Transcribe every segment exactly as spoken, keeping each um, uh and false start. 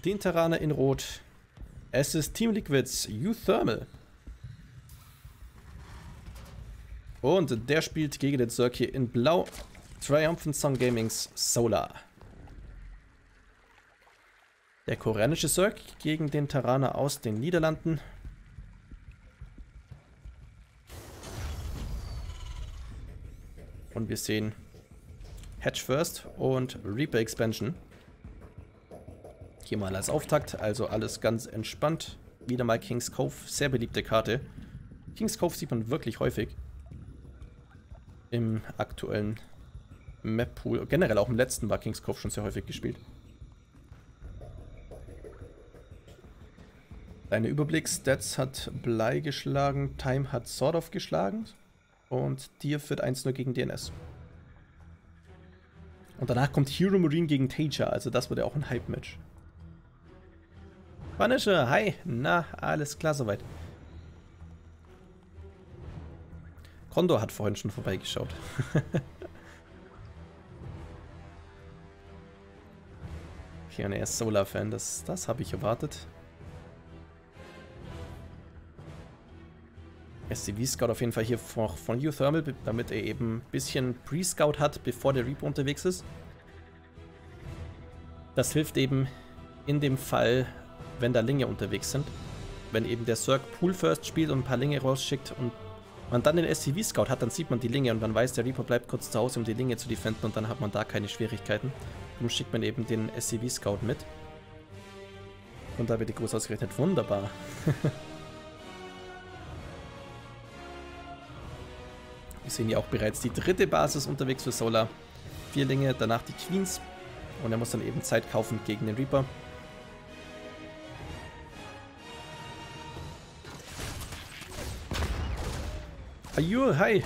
den Terraner in Rot. Es ist Team Liquids Euthermal. Und der spielt gegen den Zerg hier in Blau. Triumphant Song Gamings Solar. Der koreanische Zerg gegen den Terraner aus den Niederlanden. Und wir sehen Hedge First und Reaper Expansion. Hier mal als Auftakt, also alles ganz entspannt. Wieder mal King's Cove, sehr beliebte Karte. King's Cove sieht man wirklich häufig im aktuellen Map-Pool. Generell auch im letzten war King's Cove schon sehr häufig gespielt. Deine Überblick-Stats hat Blei geschlagen, Time hat Sword of geschlagen und Dir führt eins null gegen D N S. Und danach kommt Hero Marine gegen Tager, also das wird ja auch ein Hype-Match. Punisher, hi, na, alles klar soweit. Condor hat vorhin schon vorbeigeschaut. Okay, und er ist Solar-Fan, das, das habe ich erwartet. S C V-Scout auf jeden Fall hier von, von Euthermal, damit er eben ein bisschen Pre-Scout hat, bevor der Reaper unterwegs ist. Das hilft eben in dem Fall, wenn da Linge unterwegs sind. Wenn eben der Zerg Pool First spielt und ein paar Linge rausschickt und man dann den S C V-Scout hat, dann sieht man die Linge und man weiß, der Reaper bleibt kurz zu Hause, um die Linge zu defenden und dann hat man da keine Schwierigkeiten. Darum schickt man eben den S C V-Scout mit. Und da wird die groß ausgerechnet. Wunderbar. Wir sehen ja auch bereits die dritte Basis unterwegs für Solar. Vier Linge, danach die Queens. Und er muss dann eben Zeit kaufen gegen den Reaper. Ajo, hi!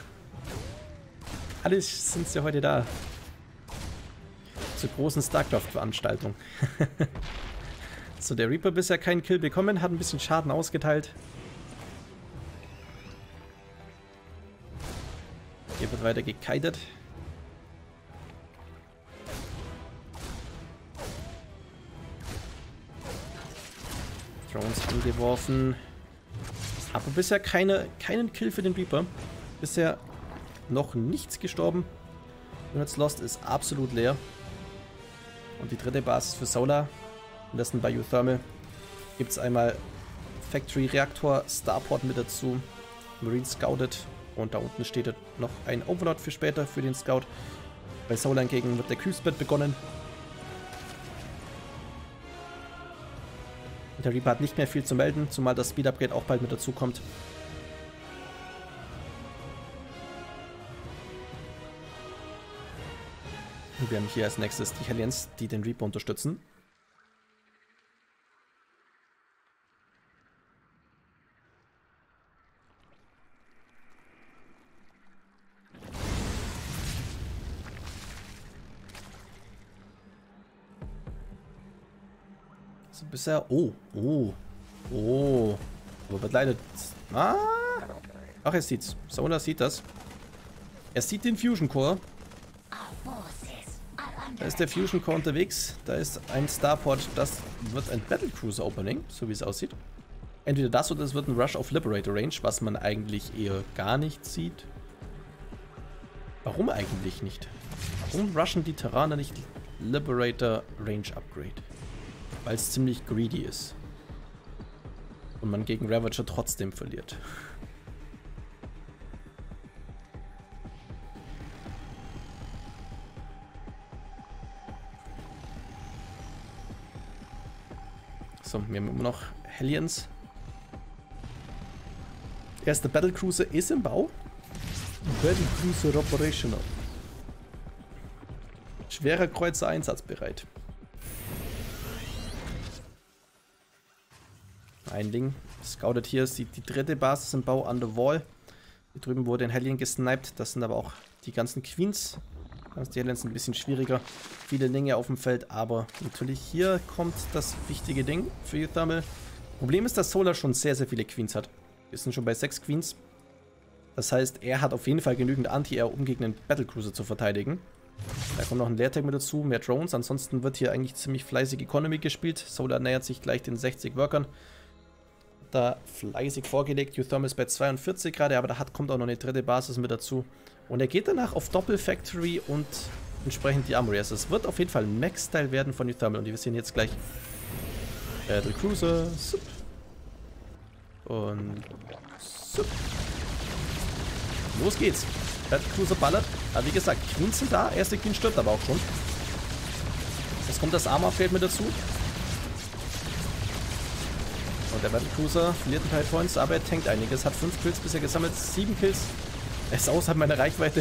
Alle sind ja heute da. Zur großen StarCraft-Veranstaltung. So, der Reaper bisher keinen Kill bekommen, hat ein bisschen Schaden ausgeteilt. Hier wird weiter gekitet. Drones angeworfen. Aber bisher keine, keinen Kill für den Reaper. Bisher noch nichts gestorben. Units Lost ist absolut leer. Und die dritte Basis für Solar. Und das sind bei Euthermal. Gibt es einmal Factory Reaktor, Starport mit dazu. Marine Scouted. Und da unten steht noch ein Overlord für später, für den Scout. Bei Solar hingegen wird der Cubespad begonnen. Der Reaper hat nicht mehr viel zu melden, zumal das Speed Upgrade auch bald mit dazu kommt. Und wir haben hier als nächstes die Hellions, die den Reaper unterstützen. Also bisher... Oh, oh, oh. Aber wird leider... Ah! Ach, er sieht's. Solar sieht das. Er sieht den Fusion Core. Da ist der Fusion Core unterwegs. Da ist ein Starport. Das wird ein Battlecruiser Opening, so wie es aussieht. Entweder das oder es wird ein Rush of Liberator Range, was man eigentlich eher gar nicht sieht. Warum eigentlich nicht? Warum rushen die Terraner nicht Liberator Range Upgrade? Weil es ziemlich greedy ist. Und man gegen Ravager trotzdem verliert. So, wir haben immer noch Hellions. Erster Battlecruiser ist im Bau. Battlecruiser operational. Schwerer Kreuzer einsatzbereit. Ein Ding. Scouted hier sieht die dritte Basis im Bau an der Wall. Hier drüben wurde ein Hellion gesniped. Das sind aber auch die ganzen Queens. Die Hellions sind ein bisschen schwieriger. Viele Dinge auf dem Feld, aber natürlich hier kommt das wichtige Ding für Euthermal. Problem ist, dass Solar schon sehr, sehr viele Queens hat. Wir sind schon bei sechs Queens. Das heißt, er hat auf jeden Fall genügend Anti-Air, um gegen einen Battlecruiser zu verteidigen. Da kommt noch ein Leertag mit dazu, mehr Drones. Ansonsten wird hier eigentlich ziemlich fleißig Economy gespielt. Solar nähert sich gleich den sechzig Workern. Da fleißig vorgelegt. Euthermal ist bei zweiundvierzig gerade, aber da hat, kommt auch noch eine dritte Basis mit dazu. Und er geht danach auf Doppel-Factory und entsprechend die Armory. Also es wird auf jeden Fall ein Max-Style werden von Euthermal. Und wir sehen jetzt gleich Battle Cruiser. Sup. Und sup. Los geht's. Battle Cruiser ballert. Aber wie gesagt, Queens sind da. Erste Queen stirbt aber auch schon. Jetzt kommt das Armor-Upgrade mit dazu. Und der Battle Cruiser verliert ein paar Points, aber er tankt einiges. Hat fünf Kills bisher gesammelt. sieben Kills. Er ist außerhalb meiner Reichweite.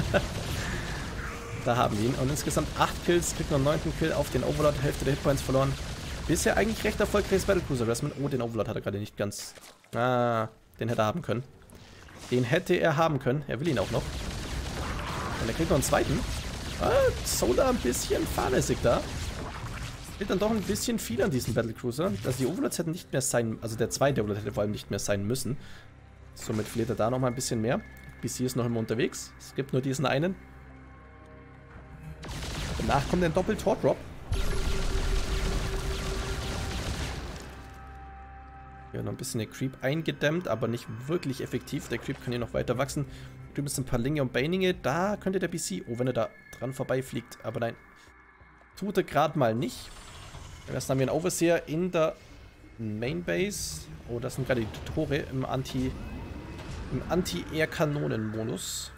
Da haben wir ihn. Und insgesamt acht Kills. Kriegt noch einen neunten Kill auf den Overlord. Hälfte der Hitpoints verloren. Bisher eigentlich recht erfolgreiches Battle Cruiser Resman. Oh, den Overlord hat er gerade nicht ganz. Ah, den hätte er haben können. Den hätte er haben können. Er will ihn auch noch. Und er kriegt noch einen zweiten. Ah, Solar ein bisschen fahrlässig da. Fehlt dann doch ein bisschen viel an diesem Battle Cruiser. Also die Overlords hätten nicht mehr sein, also der zweite Overlord hätte vor allem nicht mehr sein müssen. Somit verliert er da nochmal ein bisschen mehr. B C ist noch immer unterwegs. Es gibt nur diesen einen. Danach kommt ein Doppel-Tor-Drop. Hier noch ein bisschen der Creep eingedämmt, aber nicht wirklich effektiv. Der Creep kann hier noch weiter wachsen. Drüben sind ein paar Linge und Beininge. Da könnte der B C, oh, wenn er da dran vorbeifliegt. Aber nein, tut er gerade mal nicht. Erst haben wir einen Overseer in der Main Base. Oh, das sind gerade die Tore im Anti- im Anti-Air-Kanonen-Modus.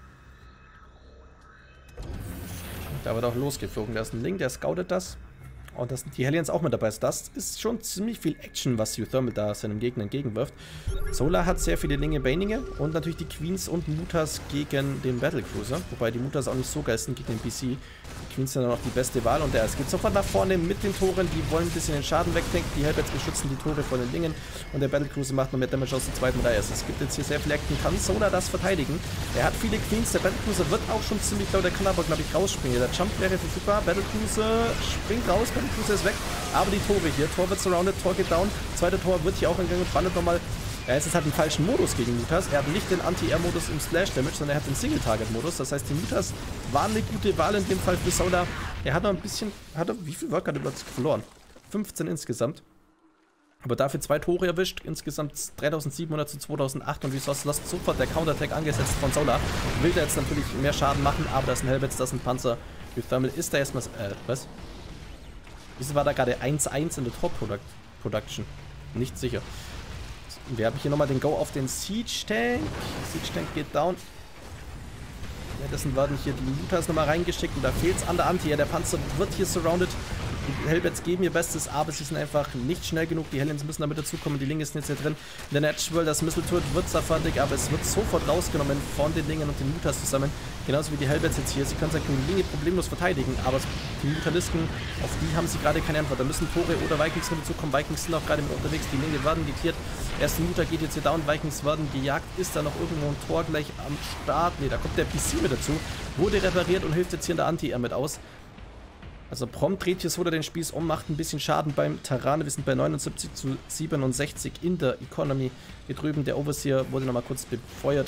Da wird auch losgeflogen. Da ist ein Link, der scoutet das. Und das sind die Hellions auch mit dabei. Das ist schon ziemlich viel Action, was Euthermal da seinem Gegner entgegenwirft. Solar hat sehr viele Linge Beininge und natürlich die Queens und Mutas gegen den Battlecruiser. Wobei die Mutas auch nicht so geil sind gegen den B C. Die Queens sind dann noch die beste Wahl und der es geht sofort nach vorne mit den Toren. Die wollen ein bisschen den Schaden wegdenken. Die Hellbats beschützen die Tore vor den Lingen und der Battlecruiser macht noch mehr Damage aus der zweiten Reihe. Es gibt jetzt hier sehr viel Action. Kann Solar das verteidigen? Er hat viele Queens. Der Battlecruiser wird auch schon ziemlich laut. Der kann aber, glaube ich, rausspringen. Der Jump wäre verfügbar. Battlecruiser springt raus. Battlecruiser ist weg. Aber die Tore hier. Tor wird surrounded. Tor geht down. Zweite Tor wird hier auch entgangen. Ballert nochmal. Er ist jetzt halt im falschen Modus gegen Mutas. Er hat nicht den Anti-Air-Modus im Splash-Damage, sondern er hat den Single-Target-Modus. Das heißt, die Mutas waren eine gute Wahl in dem Fall für Solar. Er hat noch ein bisschen... Hat er, wie viel Work hat er überhaupt verloren? fünfzehn insgesamt. Aber dafür zwei Tore erwischt. Insgesamt dreitausendsiebenhundert zu zweitausendachthundert. Und wie sonst lasst sofort der Counter-Attack angesetzt von Solar. Will der jetzt natürlich mehr Schaden machen, aber das sind Hellbats, das sind Panzer. Euthermal ist da erstmal... Äh, was? Wieso war da gerade eins eins in der Top-Production? Nicht sicher. Wir haben hier nochmal den Go auf den Siege-Tank. Siege-Tank geht down. Währenddessen werden hier die Mutas nochmal reingeschickt und da fehlt es an der Anti. Ja, der Panzer wird hier surrounded. Die Hellbats geben ihr Bestes, aber sie sind einfach nicht schnell genug. Die Hellions müssen damit dazukommen. Die Linge ist jetzt hier drin. Der Natural, das Missile Turret wird zwar fertig, aber es wird sofort rausgenommen von den Lingen und den Mutas zusammen. Genauso wie die Hellbats jetzt hier. Sie können seine Linge problemlos verteidigen, aber die Mutalisken, auf die haben sie gerade keine Antwort. Da müssen Tore oder Vikings mit dazukommen. Vikings sind auch gerade mit unterwegs. Die Linge werden geklärt. Erste Muta geht jetzt hier down. Vikings werden gejagt. Ist da noch irgendwo ein Tor gleich am Start? Ne, da kommt der P C mit dazu. Wurde repariert und hilft jetzt hier in der Anti-Air mit aus. Also prompt dreht hier Solar den Spieß um, macht ein bisschen Schaden beim Terran. Wir sind bei neunundsiebzig zu siebenundsechzig in der Economy. Hier drüben der Overseer wurde nochmal kurz befeuert.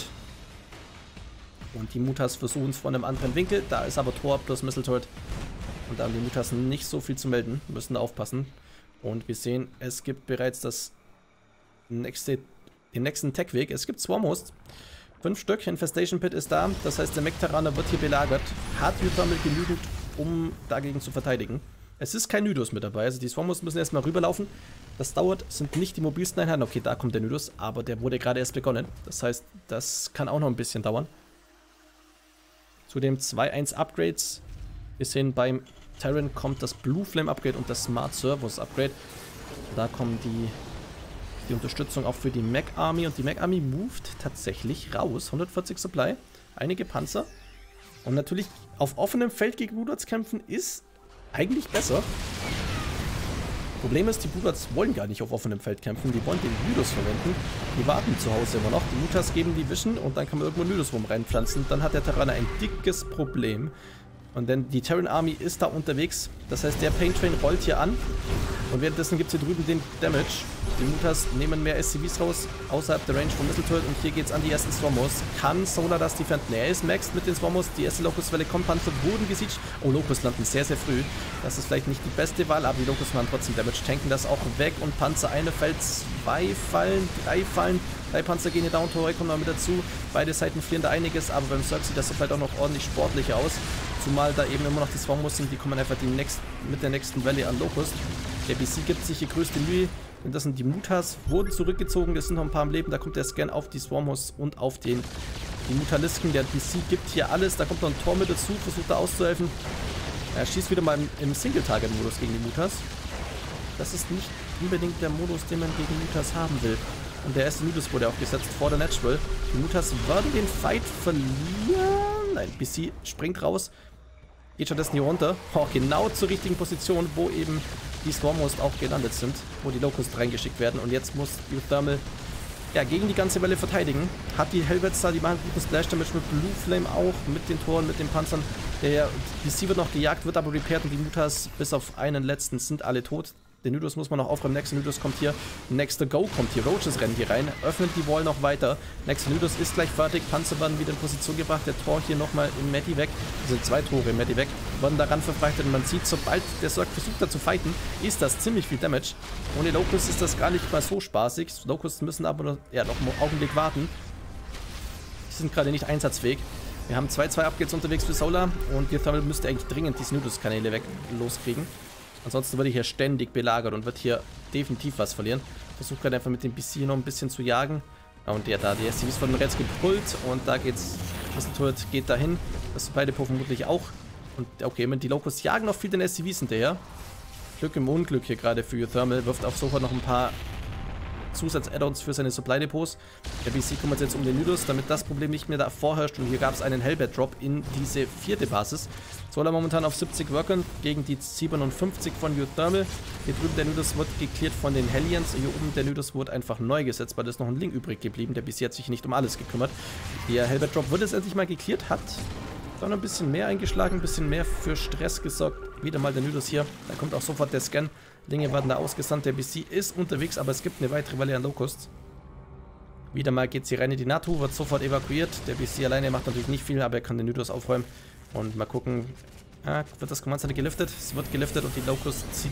Und die Mutas versuchen es von einem anderen Winkel. Da ist aber Tor plus Missile Turret. Und da haben die Mutas nicht so viel zu melden. Müssen da aufpassen. Und wir sehen, es gibt bereits das nächste, den nächsten Tech-Weg. Es gibt Swarmhost. Fünf Stück. Infestation Pit ist da. Das heißt, der Mech-Terraner wird hier belagert. Hat Euthermal genügend, um dagegen zu verteidigen. Es ist kein Nydus mit dabei. Also die Swarmhosts müssen erstmal rüberlaufen. Das dauert, sind nicht die mobilsten Einheiten. Okay, da kommt der Nydus, aber der wurde gerade erst begonnen. Das heißt, das kann auch noch ein bisschen dauern. Zu dem zwei eins Upgrades. Wir sehen, beim Terran kommt das Blue Flame Upgrade und das Smart Servos Upgrade. Da kommen die, die Unterstützung auch für die Mech Army. Und die Mech Army moved tatsächlich raus. hundertvierzig Supply, einige Panzer. Und natürlich auf offenem Feld gegen Bulldogs kämpfen ist eigentlich besser. Problem ist, die Bulldogs wollen gar nicht auf offenem Feld kämpfen. Die wollen den Nydus verwenden. Die warten zu Hause immer noch. Die Mutas geben die Vision und dann kann man irgendwo einen Nydus rum reinpflanzen. Dann hat der Terraner ein dickes Problem. Und denn die Terran Army ist da unterwegs. Das heißt, der Pain Train rollt hier an. Und währenddessen gibt es hier drüben den Damage. Die Mutas nehmen mehr S C Vs raus, außerhalb der Range von Missile Turret. Und hier geht es an die ersten Swarmos. Kann Solar das defenden? Er ist maxed mit den Swarmos. Die erste Locust-Welle kommt, Panzer wurden gesiegt. Oh, Locust landen sehr, sehr früh. Das ist vielleicht nicht die beste Wahl, aber die Locust machen trotzdem Damage. Tanken das auch weg. Und Panzer eine fällt, zwei fallen, drei fallen. Drei Panzer gehen hier down, Torrey kommt noch mit dazu. Beide Seiten verlieren da einiges, aber beim Zerg sieht das vielleicht auch noch ordentlich sportlich aus. Zumal da eben immer noch die Swarmos sind, die kommen einfach die next, mit der nächsten Welle an Locust. Der B C gibt sich die größte Mühe, denn das sind die Mutas, wurden zurückgezogen, es sind noch ein paar am Leben, da kommt der Scan auf die Swarmos und auf den die Mutalisken. Der B C gibt hier alles, da kommt noch ein Tor mit dazu, versucht da auszuhelfen. Er schießt wieder mal im, im Single-Target-Modus gegen die Mutas. Das ist nicht unbedingt der Modus, den man gegen Mutas haben will. Und der erste Nudus wurde auch gesetzt vor der Natural. Die Mutas werden den Fight verlieren. Nein, B C springt raus. Geht stattdessen hier runter. Oh, genau zur richtigen Position, wo eben die Swarmos auch gelandet sind. Wo die Locusts reingeschickt werden. Und jetzt muss Uthermal ja, gegen die ganze Welle verteidigen. Hat die Helvets da, die machen guten Splash Damage mit Blue Flame auch. Mit den Toren, mit den Panzern. Der B C wird noch gejagt, wird aber repaired. Und die Mutas, bis auf einen letzten, sind alle tot. Den Nudus muss man noch aufräumen. Nächster Nudus kommt hier. Nächster Go kommt hier. Roaches rennen hier rein. Öffnet die Wall noch weiter. Nächster Nudus ist gleich fertig. Panzer werden wieder in Position gebracht. Der Tor hier nochmal im Medi weg. Das sind zwei Tore im Medi weg. Werden daran verfrachtet. Und man sieht, sobald der Zerg versucht da zu fighten, ist das ziemlich viel Damage. Ohne Locust ist das gar nicht mal so spaßig. Locusts müssen aber noch, ja, noch einen Augenblick warten. Die sind gerade nicht einsatzfähig. Wir haben zwei zwei Upgrades unterwegs für Solar. Und die Thermal müsste eigentlich dringend diese Nudus-Kanäle weg loskriegen. Ansonsten wird hier ständig belagert und wird hier definitiv was verlieren. Versucht gerade einfach mit dem B C noch ein bisschen zu jagen. Ja, und der da, die S C Vs von jetzt gepullt und da geht's, das Turret geht dahin. Das sind beide vermutlich auch. Und okay, die Locusts jagen noch viel den S C Vs hinterher. Glück im Unglück hier gerade für Uthermal. Wirft auch sofort noch ein paar Zusatz-Add-ons für seine Supply-Depots. Der B C kümmert sich jetzt um den Nudus, damit das Problem nicht mehr da vorherrscht. Und hier gab es einen Hellbat-Drop in diese vierte Basis. Solar momentan auf siebzig Workern gegen die siebenundfünfzig von Uthermal. Hier drüben der Nudus wird geklärt von den Hellions. Hier oben der Nudus wurde einfach neu gesetzt, weil da ist noch ein Link übrig geblieben. Der B C hat sich nicht um alles gekümmert. Der Hellbat-Drop wird jetzt endlich mal geklärt, hat dann ein bisschen mehr eingeschlagen, ein bisschen mehr für Stress gesorgt. Wieder mal der Nudus hier. Da kommt auch sofort der Scan. Dinge werden da ausgesandt. Der B C ist unterwegs, aber es gibt eine weitere Welle an Locusts. Wieder mal geht sie rein in die Natu, wird sofort evakuiert. Der B C alleine macht natürlich nicht viel, aber er kann den Nudus aufräumen. Und mal gucken, ja, wird das Command Center geliftet? Es wird geliftet und die Locusts zieht,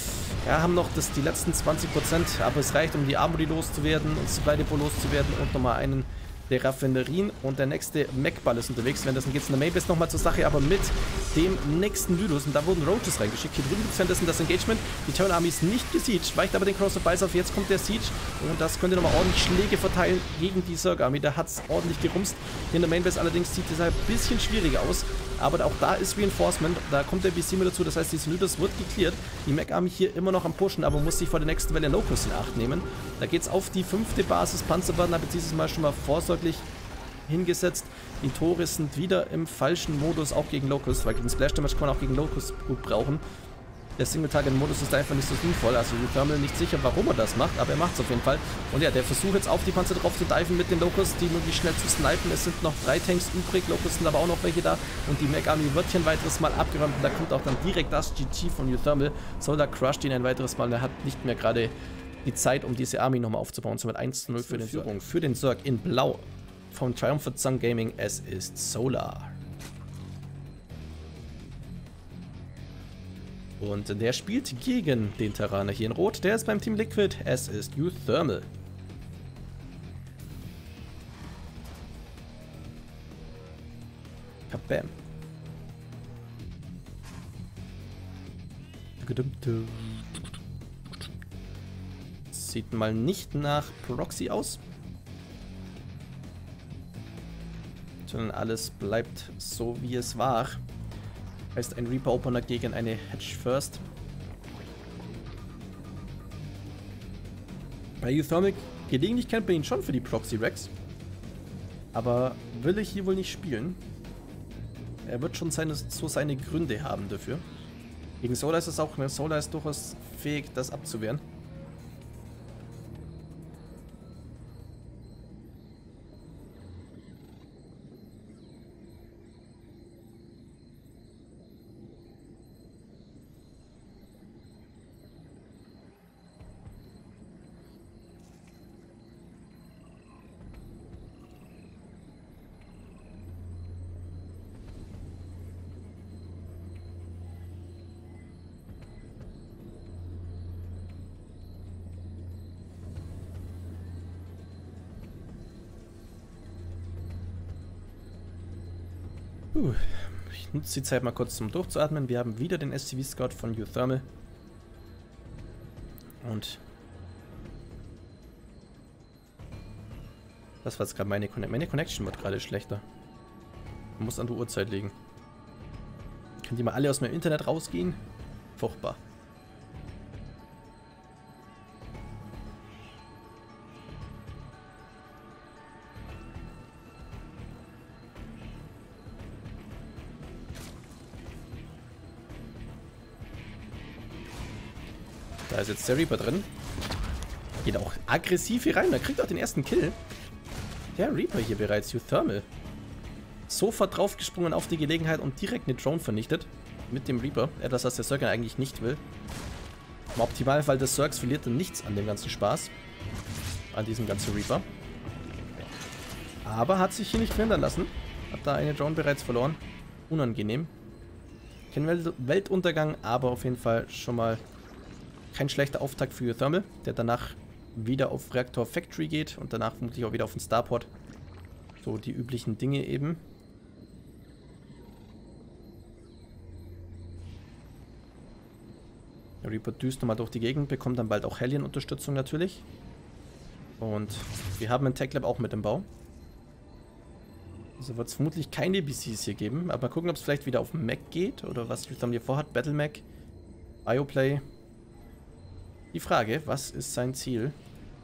ja, haben noch das, die letzten zwanzig Prozent, aber es reicht, um die Armory loszuwerden und Supply Depot loszuwerden und nochmal einen der Raffinerien. Und der nächste Mech-Ball ist unterwegs. Währenddessen geht es in der Maybase nochmal zur Sache, aber mit dem nächsten Nudus. Und da wurden Roaches reingeschickt. Hier drüben gibt es währenddessen das Engagement. Die Terran Army ist nicht gesiegt, weicht aber den Cross of Bice auf. Jetzt kommt der Siege und das könnte nochmal ordentlich Schläge verteilen gegen die Zerg Army. Da hat es ordentlich gerumst. Hier in der Mainbase allerdings sieht es ein bisschen schwieriger aus. Aber auch da ist Reinforcement. Da kommt der B C mit dazu. Das heißt, diese Nudus wird geklärt. Die Mech Army hier immer noch am Pushen, aber muss sich vor der nächsten Welle Locust in Acht nehmen. Da geht es auf die fünfte Basis. Panzer werden aber dieses Mal schon mal vorsorglich hingesetzt. Die Tore sind wieder im falschen Modus, auch gegen Locust, weil gegen Splash Damage kann man auch gegen Locust gut brauchen. Der Single-Target-Modus ist einfach nicht so sinnvoll, also Uthermal nicht sicher, warum er das macht, aber er macht es auf jeden Fall. Und ja, der Versuch jetzt auf die Panzer drauf zu diven mit den Locusts, die möglichst schnell zu snipen. Es sind noch drei Tanks übrig, Locusts sind aber auch noch welche da und die Mech Army wird hier ein weiteres Mal abgeräumt und da kommt auch dann direkt das G G von Uthermal. Solar crusht ihn ein weiteres Mal und er hat nicht mehr gerade die Zeit, um diese Army nochmal aufzubauen. Somit eins zu null für den Führung. Für den Zerg in Blau von Triumphant Sun Gaming, es ist Solar. Und der spielt gegen den Terraner hier in Rot. Der ist beim Team Liquid, es ist Uthermal. Kabam. Sieht mal nicht nach Proxy aus. Sondern alles bleibt so, wie es war. Heißt ein Reaper Opener gegen eine Hedge First. Bei Uthermal gelegentlich kennt man ihn schon für die Proxy Rex. Aber will ich hier wohl nicht spielen. Er wird schon seine, so seine Gründe haben dafür. Gegen Solar ist es auch, ne? Solar ist durchaus fähig, das abzuwehren. Puh. Ich nutze die Zeit mal kurz zum Durchzuatmen. Wir haben wieder den S C V-Scout von Uthermal. Und das war jetzt gerade meine Connection. Meine Connection wird gerade schlechter. Muss an der Uhrzeit liegen. Können die mal alle aus meinem Internet rausgehen? Furchtbar. Da ist jetzt der Reaper drin. Geht auch aggressiv hier rein. Da kriegt auch den ersten Kill. Der Reaper hier bereits. Uthermal. Sofort draufgesprungen auf die Gelegenheit und direkt eine Drone vernichtet. Mit dem Reaper. Etwas, was der Zerg eigentlich nicht will. Im Optimalfall des Zergs verliert er nichts an dem ganzen Spaß. An diesem ganzen Reaper. Aber hat sich hier nicht verhindern lassen. Hat da eine Drone bereits verloren. Unangenehm. Kein Welt Weltuntergang, aber auf jeden Fall schon mal kein schlechter Auftakt für Uthermal, der danach wieder auf Reaktor Factory geht und danach vermutlich auch wieder auf den Starport. So die üblichen Dinge eben. Der Reaper düst nochmal durch die Gegend, bekommt dann bald auch Hellion-Unterstützung natürlich. Und wir haben ein Tech Lab auch mit im Bau. Also wird es vermutlich keine B Cs hier geben, aber mal gucken, ob es vielleicht wieder auf Mac geht oder was Uthermal hier vorhat. Battle Mac, Bioplay. Die Frage, was ist sein Ziel?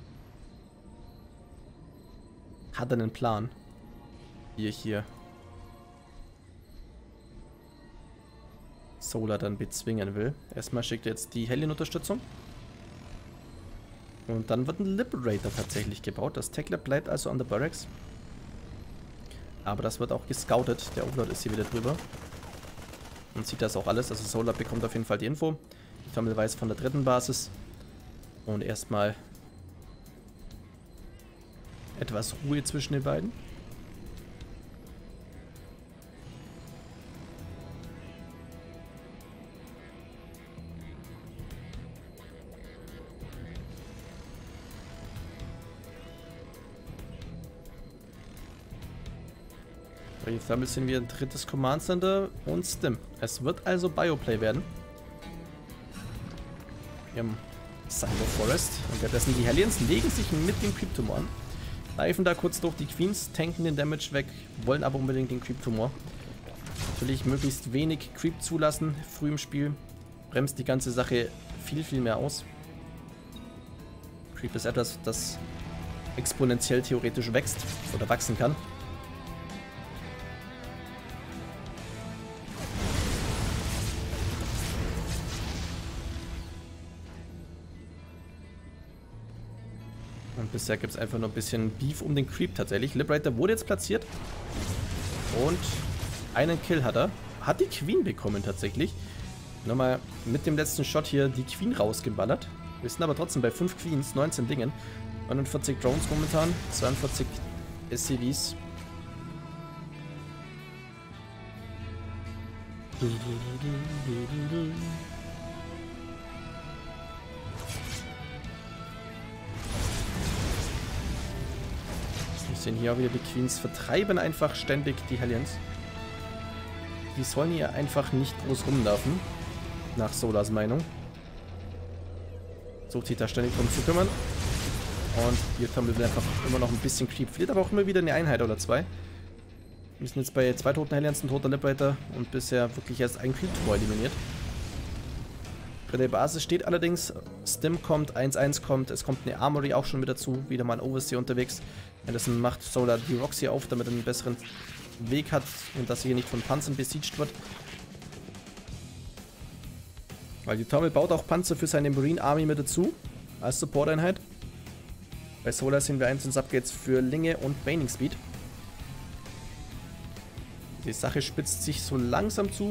Hat er einen Plan? Wie er hier Solar dann bezwingen will. Erstmal schickt er jetzt die Hellion-Unterstützung. Und dann wird ein Liberator tatsächlich gebaut. Das Tech Lab bleibt also an der Barracks. Aber das wird auch gescoutet. Der Overlord ist hier wieder drüber. Und sieht das auch alles. Also Solar bekommt auf jeden Fall die Info. Uthermal weiß von der dritten Basis. Und erstmal etwas Ruhe zwischen den beiden. Bei Uthermal sind wir ein drittes Command Center und Stim. Es wird also Bioplay werden. Wir haben Cyber Forest. Und währenddessen die Hellions legen sich mit dem Creep-Tumor an. Leifen da kurz durch die Queens, tanken den Damage weg, wollen aber unbedingt den Creep-Tumor. Natürlich möglichst wenig Creep zulassen, früh im Spiel. Bremst die ganze Sache viel, viel mehr aus. Creep ist etwas, das exponentiell theoretisch wächst oder wachsen kann. Und bisher gibt es einfach nur ein bisschen Beef um den Creep tatsächlich. Liberator wurde jetzt platziert. Und einen Kill hat er. Hat die Queen bekommen tatsächlich. Nochmal mit dem letzten Shot hier die Queen rausgeballert. Wir sind aber trotzdem bei fünf Queens, neunzehn Dingen. neunundvierzig Drones momentan, zweiundvierzig S C Vs. Wir sehen hier auch wieder die Queens vertreiben einfach ständig die Hellions. Die sollen hier einfach nicht groß rumlaufen. Nach Solars Meinung. Sucht sich da ständig drum zu kümmern. Und Uthermal will einfach immer noch ein bisschen Creep. Verliert aber auch immer wieder eine Einheit oder zwei. Wir sind jetzt bei zwei toten Hellions, ein toter Liberator und bisher wirklich erst ein Creep-Tumor eliminiert. Bei der Basis steht allerdings, Stim kommt, eins eins kommt, es kommt eine Armory auch schon mit dazu, wieder mal ein Overseer unterwegs. Anderson macht Solar die Roxy auf, damit er einen besseren Weg hat und dass er hier nicht von Panzern besiegt wird. Weil Uthermal baut auch Panzer für seine Marine Army mit dazu, als Support-Einheit. Bei Solar sehen wir einzelne Upgrades für Linge und Baning Speed. Die Sache spitzt sich so langsam zu.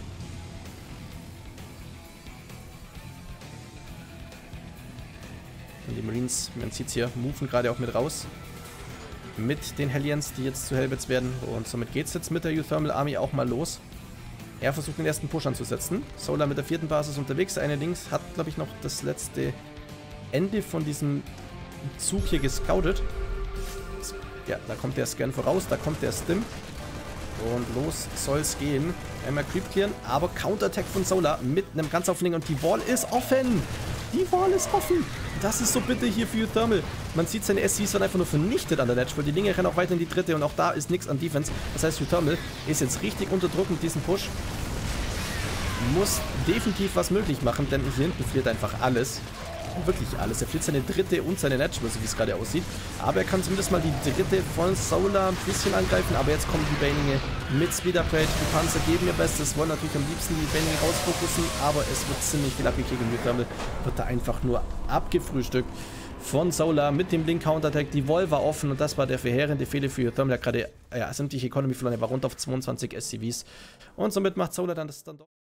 Und die Marines, man sieht es hier, moven gerade auch mit raus. Mit den Hellions, die jetzt zu Hellbats werden. Und somit geht es jetzt mit der Uthermal Army auch mal los. Er versucht den ersten Push anzusetzen. Solar mit der vierten Basis unterwegs. Eine links hat, glaube ich, noch das letzte Ende von diesem Zug hier gescoutet. Ja, da kommt der Scan voraus, da kommt der Stim. Und los soll's gehen. Einmal Creep clearen, aber Counterattack von Solar mit einem ganz offenen und die Wall ist offen. Die Wall ist offen. Das ist so bitter hier für Thermal. Man sieht, seine S Cs werden einfach nur vernichtet an der Netchpool. Die Dinge rennen auch weiter in die dritte und auch da ist nichts an Defense. Das heißt, Thermal ist jetzt richtig unter Druck mit diesem Push. Muss definitiv was möglich machen, denn hier hinten fliert einfach alles. Wirklich alles. Er fliert seine dritte und seine Netchpool, so wie es gerade aussieht. Aber er kann zumindest mal die dritte von Solar ein bisschen angreifen. Aber jetzt kommen die Banelinge mit Speed Upgrade. Die Panzer geben ihr Bestes, wollen natürlich am liebsten die Banelinge rausfokussen. Aber es wird ziemlich viel abgekriegt und Thermal wird da einfach nur abgefrühstückt von Solar mit dem Blink Counterattack. Die Wall war offen und das war der verheerende Fehler für Thermal. Er hat gerade ja, sämtliche Economy verloren. Er war rund auf zweiundzwanzig S C Vs. Und somit macht Solar dann das dann doch.